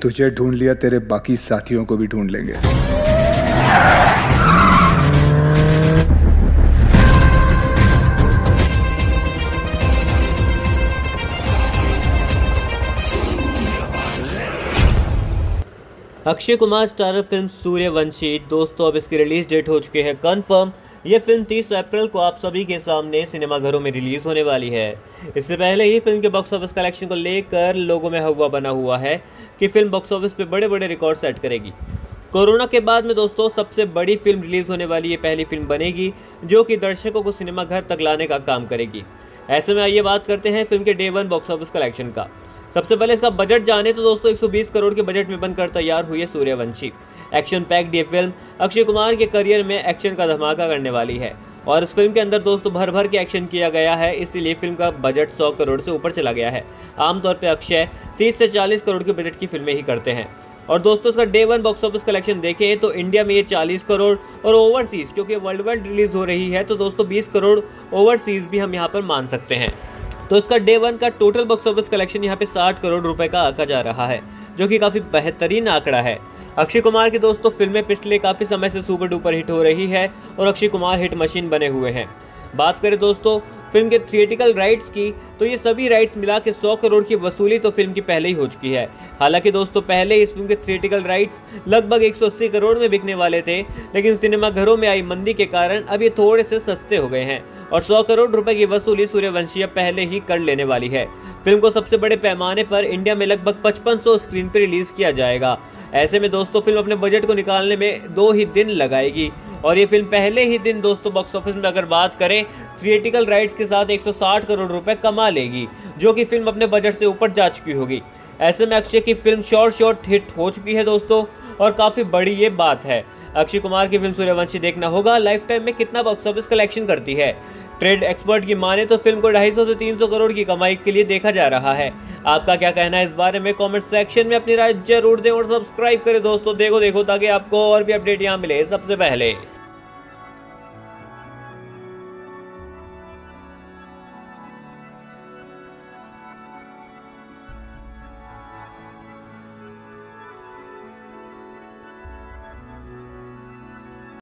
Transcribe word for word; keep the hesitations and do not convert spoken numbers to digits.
तुझे ढूंढ लिया, तेरे बाकी साथियों को भी ढूंढ लेंगे। अक्षय कुमार स्टारर फिल्म सूर्यवंशी दोस्तों अब इसकी रिलीज डेट हो चुकी है कंफर्म। ये फिल्म तीस अप्रैल को आप सभी के सामने सिनेमाघरों में रिलीज होने वाली है। इससे पहले ही फिल्म के बॉक्स ऑफिस कलेक्शन को लेकर लोगों में हवा बना हुआ है कि फिल्म बॉक्स ऑफिस पे बड़े बड़े रिकॉर्ड सेट करेगी। कोरोना के बाद में दोस्तों सबसे बड़ी फिल्म रिलीज होने वाली ये पहली फिल्म बनेगी जो कि दर्शकों को सिनेमा घर तक लाने का काम करेगी। ऐसे में आइए बात करते हैं फिल्म के day one box office collection का। सबसे पहले इसका बजट जाने तो दोस्तों एक सौ बीस करोड़ के बजट में बनकर तैयार हुई है सूर्यवंशी। एक्शन पैक्ड ये फिल्म अक्षय कुमार के करियर में एक्शन का धमाका करने वाली है और इस फिल्म के अंदर दोस्तों भर भर के एक्शन किया गया है, इसीलिए फिल्म का बजट सौ करोड़ से ऊपर चला गया है। आमतौर पर अक्षय तीस से चालीस करोड़ के बजट की फिल्में ही करते हैं और दोस्तों इसका day one box office collection देखें तो इंडिया में ये चालीस करोड़ और ओवरसीज क्योंकि वर्ल्ड वाइड रिलीज हो रही है तो दोस्तों बीस करोड़ ओवरसीज भी हम यहाँ पर मान सकते हैं। तो इसका डे वन का टोटल बॉक्स ऑफिस कलेक्शन यहाँ पे साठ करोड़ रुपए का आंका जा रहा है जो कि काफी बेहतरीन आंकड़ा है। अक्षय कुमार की दोस्तों फिल्में पिछले काफी समय से सुपर डुपर हिट हो रही है और अक्षय कुमार हिट मशीन बने हुए हैं। बात करें दोस्तों फिल्म के थिएटिकल राइट्स की तो ये सभी राइट्स मिला के सौ करोड़ की वसूली तो फिल्म की पहले ही हो चुकी है। हालांकि दोस्तों पहले इस फिल्म के थिएटिकल राइट्स लगभग एक सौ अस्सी करोड़ में बिकने वाले थे, लेकिन सिनेमाघरों में आई मंदी के कारण अब ये थोड़े से सस्ते हो गए हैं और सौ करोड़ रुपए की वसूली सूर्यवंशी पहले ही कर लेने वाली है। फिल्म को सबसे बड़े पैमाने पर इंडिया में लगभग पचपन सौ स्क्रीन पर रिलीज किया जाएगा। ऐसे में दोस्तों फिल्म अपने बजट को निकालने में दो ही दिन लगाएगी और ये फिल्म पहले ही दिन दोस्तों बॉक्स ऑफिस में अगर बात करें थिएटिकल राइट्स के साथ एक सौ साठ करोड़ रुपए कमा लेगी जो कि फिल्म अपने बजट से ऊपर जा चुकी होगी। ऐसे में अक्षय की फिल्म शॉर्ट शॉर्ट हिट हो चुकी है दोस्तों और काफी बड़ी ये बात है। अक्षय कुमार की फिल्म सूर्यवंशी देखना होगा लाइफ टाइम में कितना बॉक्स ऑफिस कलेक्शन करती है। ट्रेड एक्सपर्ट की माने तो फिल्म को ढाई सौ से तीन सौ करोड़ की कमाई के लिए देखा जा रहा है। आपका क्या कहना है इस बारे में कमेंट सेक्शन में अपनी राय जरूर दें और सब्सक्राइब करें दोस्तों। देखो देखो ताकि आपको और भी अपडेट यहाँ मिले सबसे पहले।